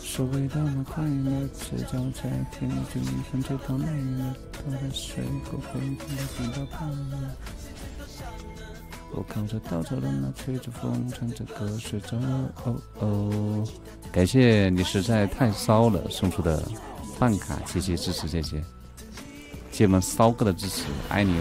所谓的那快乐，只叫在天际分最到美了，他的水果飞进了冰到快乐。我靠着稻草人啊，吹着风，唱着歌睡着了。哦哦，感谢你实在太骚了送出的饭卡，谢谢支持姐姐，谢谢我们骚哥的支持，爱你哦。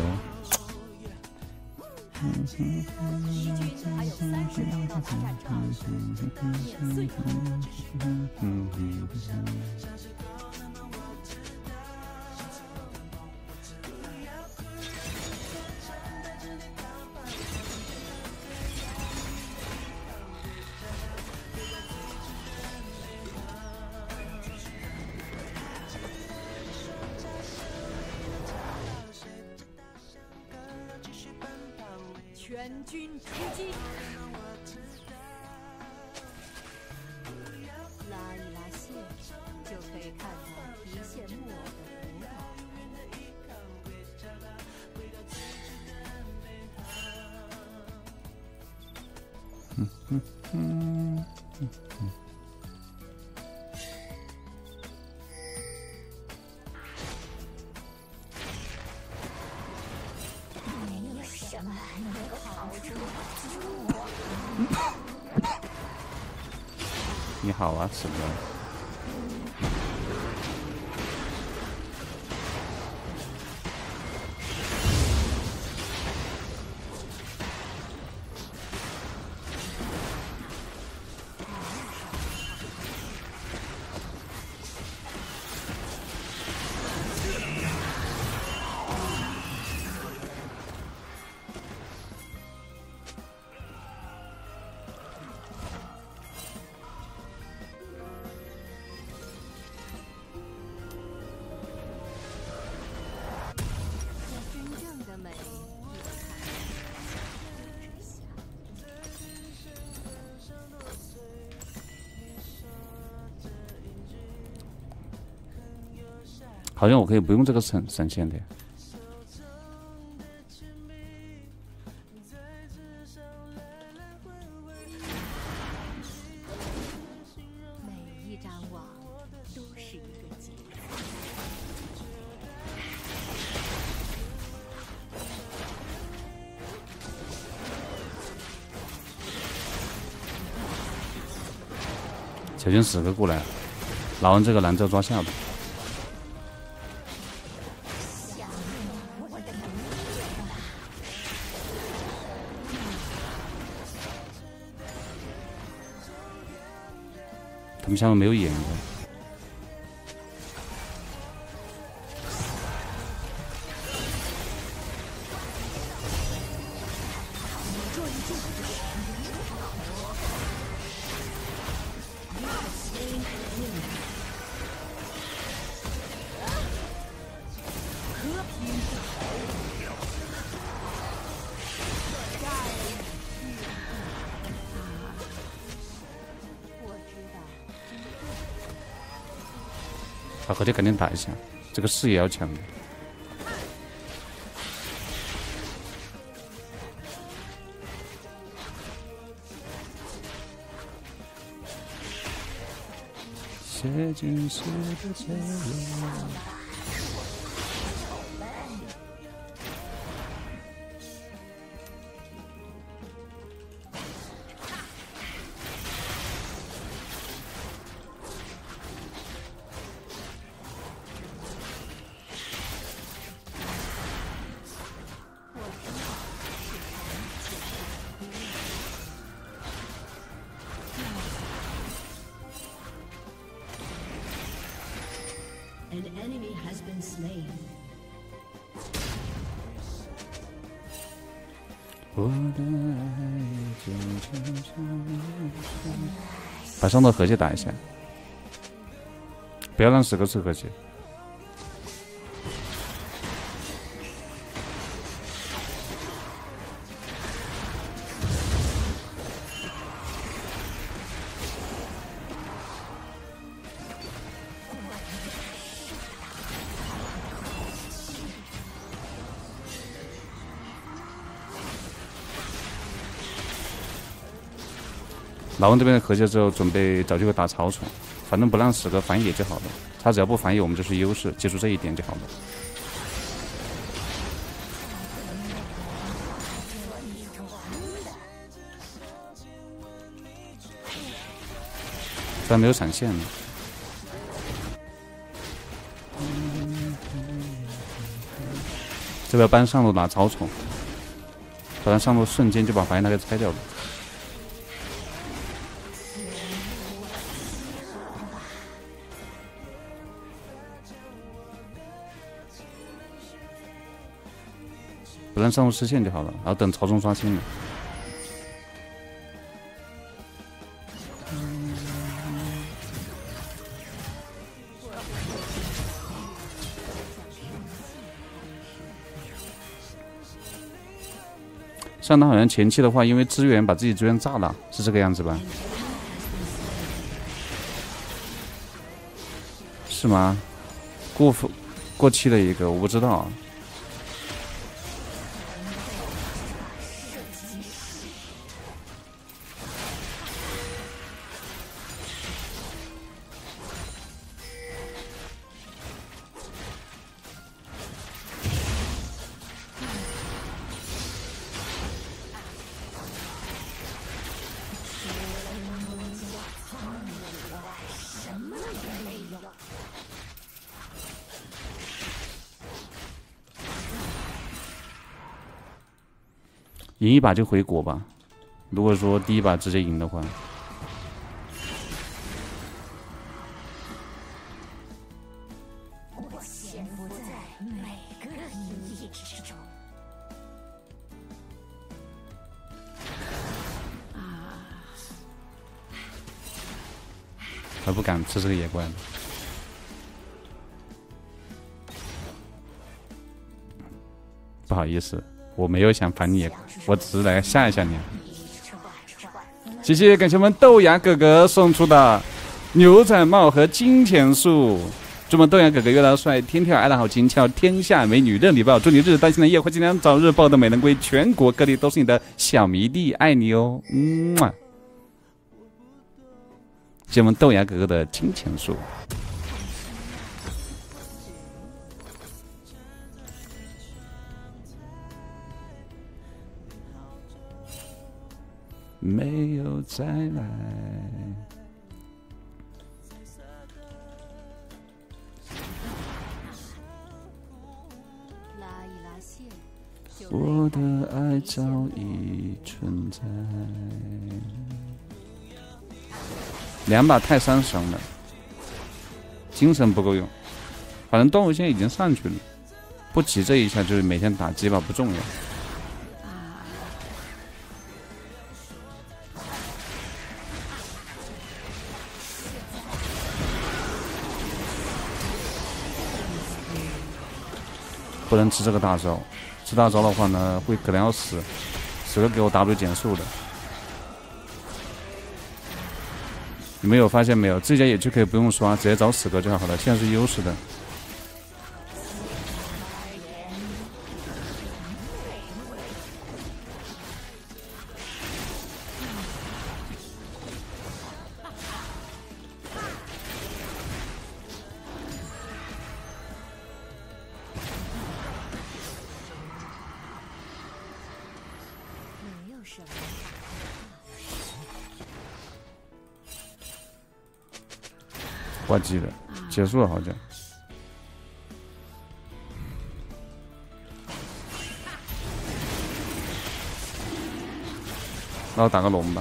全军出击！拉一拉线，就可以看到提线木偶的舞蹈。 你好啊，什么？好像我可以不用这个闪现的。 每一张网都是一个结。 小心死哥过来了，老王这个蓝咒抓下吧。他们下面没有眼的。把合体赶紧打一下，这个视野要强的。写进诗的结论。 An enemy has been slain. 我的爱就把上头合击打一下，不要让死哥吃合击。老王这边合击之后，准备找机会打草丛。 反正不让死歌反野就好了。他只要不反野，我们就是优势，记住这一点就好了。虽然没有闪现了。这边搬上路拿草丛，不然上路瞬间就把白那个拆掉了。不然上路失线就好了，然后等曹冲刷新了。上单好像前期的话，因为资源把自己资源炸了，是这个样子吧？是吗？过期的一个，我不知道啊。赢一把就回国吧。如果说第一把直接赢的话， 我潜伏在每个意义之中。 还不敢吃这个野怪。不好意思，我没有想反你，我只是来吓一吓你。谢谢感谢我们豆芽哥哥送出的牛仔帽和金钱树，祝我们豆芽哥哥越来越帅，天天爱的好轻巧，天下美女任你抱，祝你日日担心的夜会尽量早日抱得美人归，全国各地都是你的小迷弟，爱你哦，谢谢我们豆芽哥哥的金钱树。没有再来。 拉一拉线， 我的爱早已存在。2把太伤神了，精神不够用。反正动物线已经上去了，不急这一下，就是每天打几把不重要。不能吃这个大招，吃大招的话呢，会可能要死，死了给我 W 减速的。你们有发现没有？自家野区可以不用刷，直接找死哥就好了，现在是优势的。 没有什么。 挂机了，结束了好像。那我打个龙吧。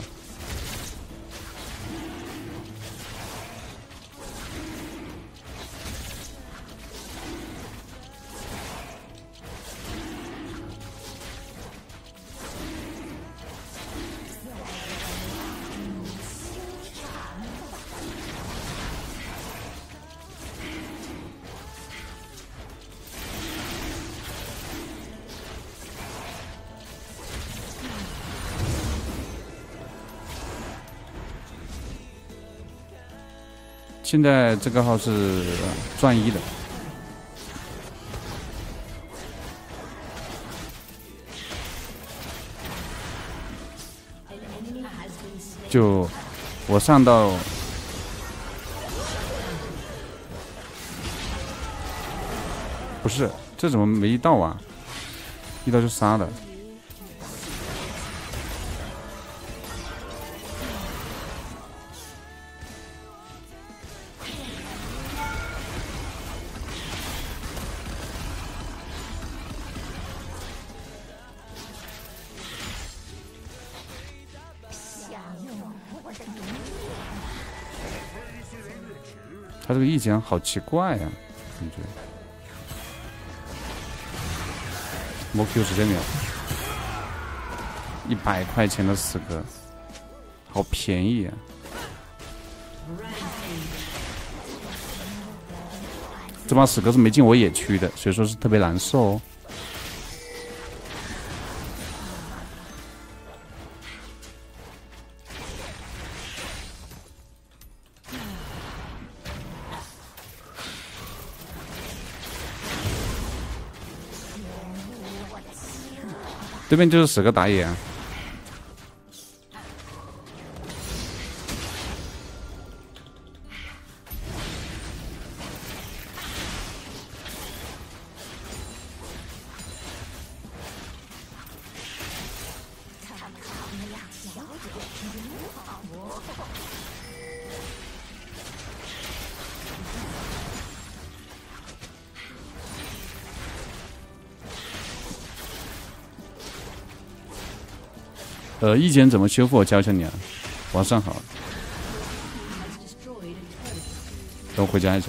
现在这个号是赚1的，就我上到不是，这怎么没一到啊？一到就杀了。他这个意见好奇怪呀、感觉。摸 Q 直接秒，100块钱的死歌，好便宜啊！这把死歌是没进我野区的，所以说是特别难受哦。对面就是死个打野啊！意见怎么修复？我教教你啊，晚上好。等我回家一下。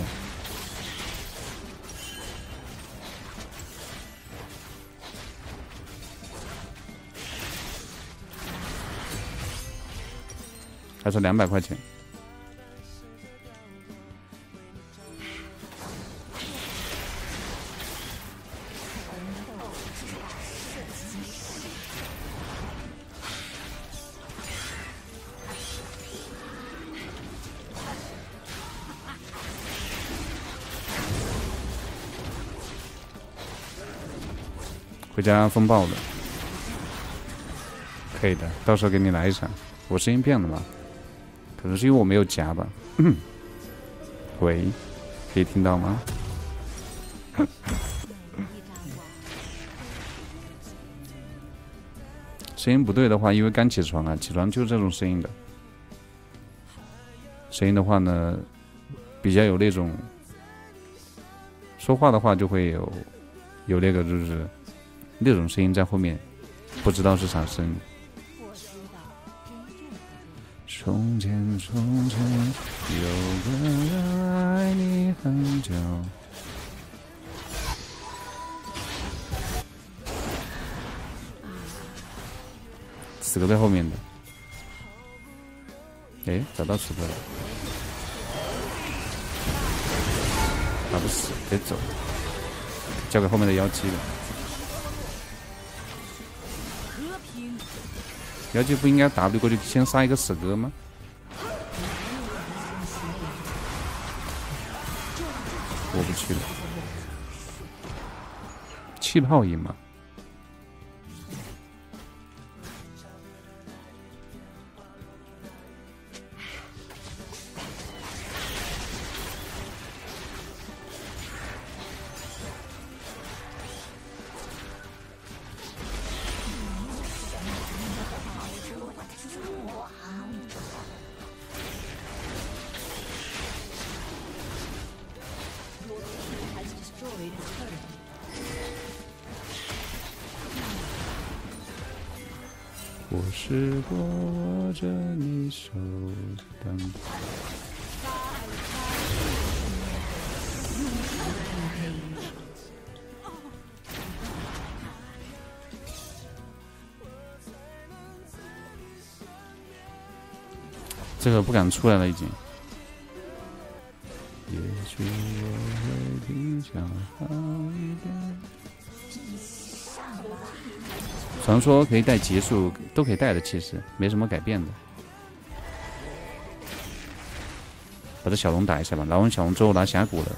还是200块钱。回家风暴了，可以的，到时候给你来一场。我声音变了吗？可能是因为我没有夹吧。喂，可以听到吗？声音不对的话，因为刚起床啊，起床就是这种声音的。声音的话呢，比较有那种说话的话就会有那个就是那种声音在后面，不知道是啥声。从前从前有个人爱你很久。死个在后面的。哎，找到死个了。打不死，得走。交给后面的妖姬了。妖姬不应该 W 过去先杀一个死哥吗？过不去了，气泡赢嘛。我试过握着你手，但这个不敢出来了已经。也许我会比较好一点。传说可以带结束，都可以带的，其实没什么改变的。把这小龙打一下吧，拿完小龙之后拿峡谷了。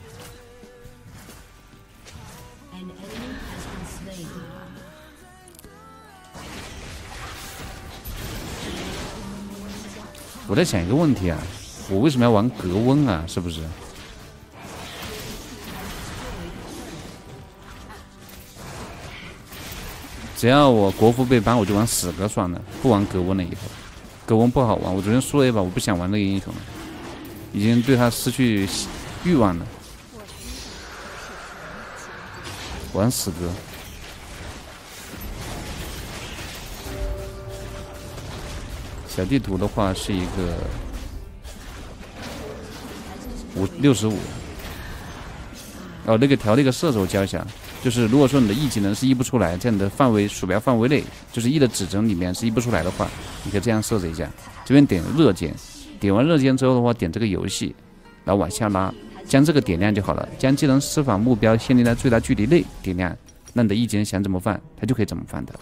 我在想一个问题啊，我为什么要玩格温啊？是不是？ 只要我国服被 ban， 我就玩死歌算了，不玩格温了。以后格温不好玩，我昨天输了一把，我不想玩那个英雄了，已经对他失去欲望了。玩死歌。小地图的话是一个65。哦，那个调那个色子我教一下，就是如果说你的 E 技能是 E 不出来，在你的范围鼠标范围内，就是 E 的指针里面是 E 不出来的话，你可以这样设置一下。这边点热键，点完热键之后的话，点这个游戏，然后往下拉，将这个点亮就好了。将技能释放目标限定在最大距离内点亮，那你的 E 技能想怎么放，它就可以怎么放的。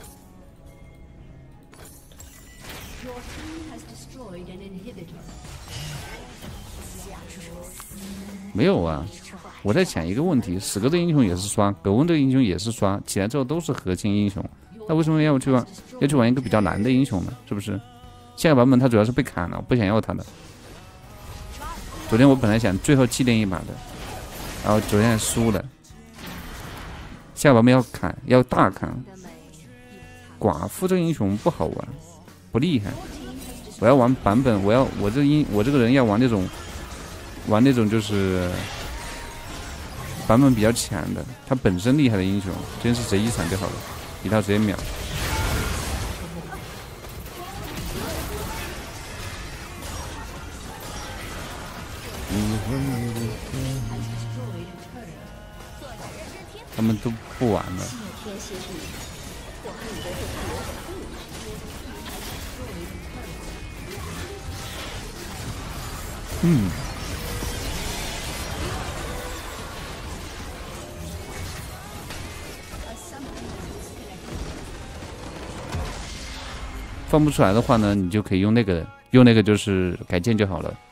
没有啊，我在想一个问题：死歌的英雄也是刷，格温的英雄也是刷，起来之后都是核心英雄，那为什么要去玩一个比较难的英雄呢？是不是？下个版本他主要是被砍了，我不想要他的。昨天我本来想最后纪念一把的，然后昨天还输了。下个版本要砍，要大砍。寡妇这个英雄不好玩，不厉害。我要玩版本，我这个人要玩那种就是版本比较强的，他本身厉害的英雄，真是直接一闪就好了，一套直接秒。他们都不玩了。放不出来的话呢，你就可以用那个就是改键就好了。